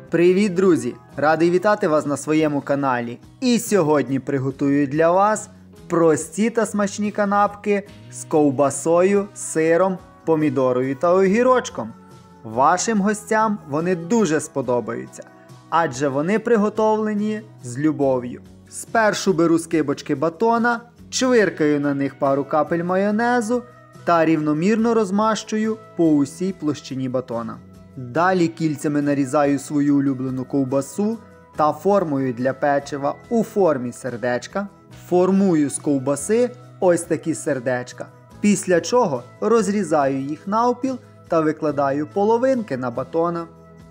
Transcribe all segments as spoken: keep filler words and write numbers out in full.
Привіт, друзі! Радий вітати вас на своєму каналі. І сьогодні приготую для вас прості та смачні канапки з ковбасою, сиром, помідорою та огірочком. Вашим гостям вони дуже сподобаються, адже вони приготовлені з любов'ю. Спершу беру скибочки батона, чвиркаю на них пару капель майонезу та рівномірно розмащую по усій площині батона. Далі кільцями нарізаю свою улюблену ковбасу та формую для печива у формі сердечка. Формую з ковбаси ось такі сердечка, після чого розрізаю їх навпіл та викладаю половинки на батона.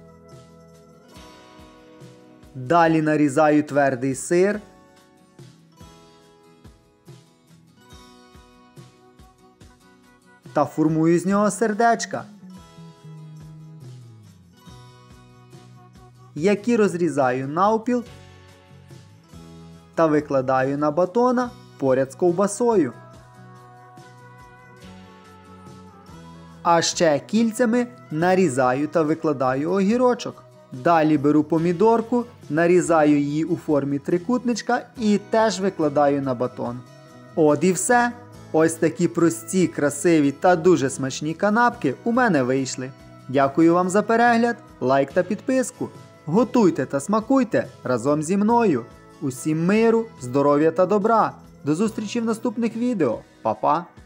Далі нарізаю твердий сир. Та формую з нього сердечка, які розрізаю навпіл та викладаю на батона поряд з ковбасою. А ще кільцями нарізаю та викладаю огірочок. Далі беру помідорку, нарізаю її у формі трикутничка і теж викладаю на батон. От і все. Ось такі прості, красиві та дуже смачні канапки у мене вийшли. Дякую вам за перегляд, лайк та підписку. Готуйте та смакуйте разом зі мною. Усім миру, здоров'я та добра. До зустрічі в наступних відео. Па-па!